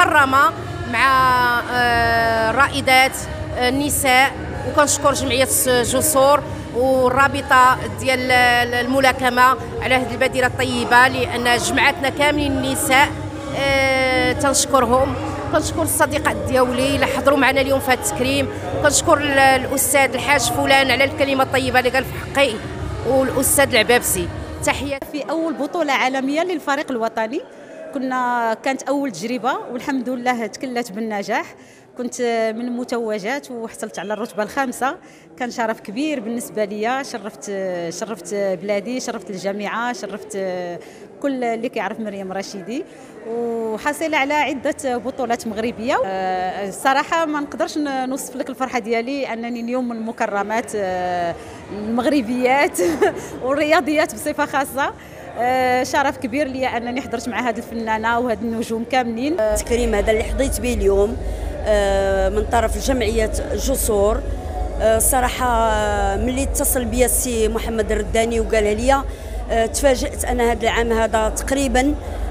مكرمه مع رائدات النساء. وكنشكر جمعيه جسور والرابطه ديال الملاكمه على هذه البادره الطيبه لان جمعتنا كاملين النساء. تنشكرهم. كنشكر الصديقات ديالي اللي حضروا معنا اليوم في هذا التكريم. كنشكر الاستاذ الحاج فلان على الكلمه الطيبه اللي قال في حقي، والاستاذ العبابسي. تحيه. في اول بطوله عالميه للفريق الوطني، كانت اول تجربه والحمد لله تكلت بالنجاح. كنت من المتوجات وحصلت على الرتبه الخامسه، كان شرف كبير بالنسبه لي. شرفت بلادي، شرفت الجامعه، شرفت كل اللي كيعرف مريم رشيدي، وحاصله على عده بطولات مغربيه. الصراحه ما نقدرش نوصف لك الفرحه ديالي انني اليوم من المكرمات المغربيات والرياضيات بصفه خاصه. شرف كبير لي انني حضرت مع هذه الفنانه وهاد النجوم كاملين. التكريم هذا اللي حظيت به اليوم من طرف جمعيه جسور، صراحه ملي اتصل بيا السي محمد الرداني وقالها لي تفاجأت. انا هذا العام هذا تقريبا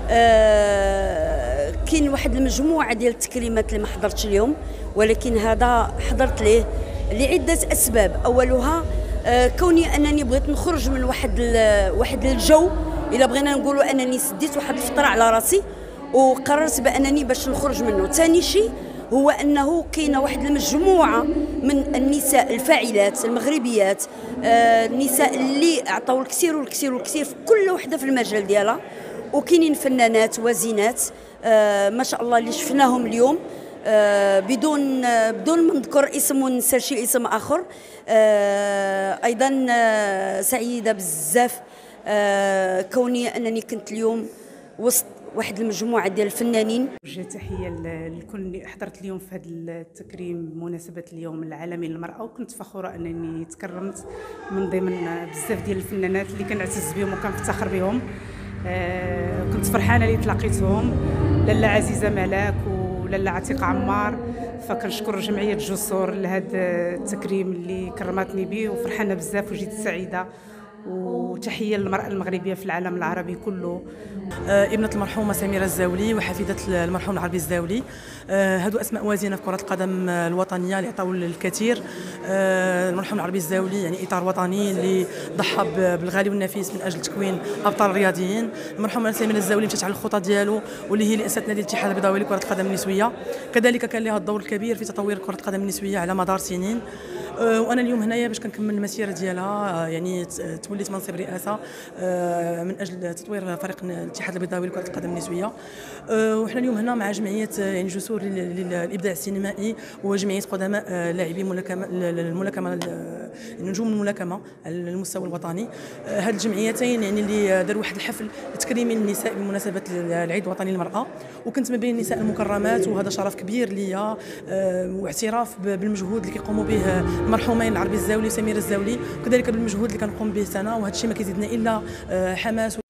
كاين واحد المجموعه ديال التكريمات اللي ما حضرتش اليوم، ولكن هذا حضرت ليه لعده اسباب. اولها كوني انني بغيت نخرج من واحد الجو، الا بغينا نقولوا انني سديت واحد الفطره على راسي وقررت بانني باش نخرج منه. ثاني شيء هو انه كاينه واحد المجموعه من النساء الفاعلات المغربيات، النساء اللي عطاو الكثير والكثير والكثير في كل وحده في المجال ديالها، وكاينين فنانات وزينات ما شاء الله اللي شفناهم اليوم بدون ما نذكر اسم وننسى شي اسم اخر. ايضا سعيده بزاف كوني انني كنت اليوم وسط واحد المجموعه ديال الفنانين. وجه تحيه لكل اللي حضرت اليوم في هذا التكريم بمناسبه اليوم العالمي للمراه، وكنت فخوره انني تكرمت من ضمن بزاف ديال الفنانات اللي كنعتز بهم وكنفتخر بهم. كنت فرحانه اللي تلاقيتهم، لاله عزيزه ملاك ولاله عتيقه عمار. فكنشكر جمعيه جسور لهذا التكريم اللي كرمتني به، وفرحانه بزاف وجيت سعيده. وتحيه للمراه المغربيه في العالم العربي كله. ابنه المرحومه سميره الزاولي وحفيده المرحوم العربي الزاولي، هادو اسماء وازنه في كره القدم الوطنيه اللي عطاو الكثير. المرحوم العربي الزاولي يعني اطار وطني اللي ضحى بالغالي والنفيس من اجل تكوين ابطال رياضيين. المرحومه سميره الزاولي مشات على الخطى ديالو واللي هي اللي اسست نادي الاتحاد البيضاوي لكره القدم النسويه، كذلك كان لها الدور الكبير في تطوير كره القدم النسويه على مدار سنين. وانا اليوم هنايا باش كنكمل المسيره ديالها، يعني توليت منصب رئاسه من اجل تطوير فريق الاتحاد البيضاوي لكره القدم النسويه. وحنا اليوم هنا مع جمعيه يعني جسور للابداع السينمائي وجمعيه قدماء لاعبي الملاكمه نجوم الملاكمه على المستوى الوطني. هاد الجمعيتين يعني اللي داروا واحد الحفل تكريمي للنساء بمناسبه العيد الوطني للمراه، وكنت ما بين النساء المكرمات، وهذا شرف كبير ليا واعتراف بالمجهود اللي كيقوموا به المرحومين العربي الزاولي وسميره الزاولي، وكذلك بالمجهود اللي كنقوم به سنه. وهذا الشيء ما كيزيدنا الا حماس.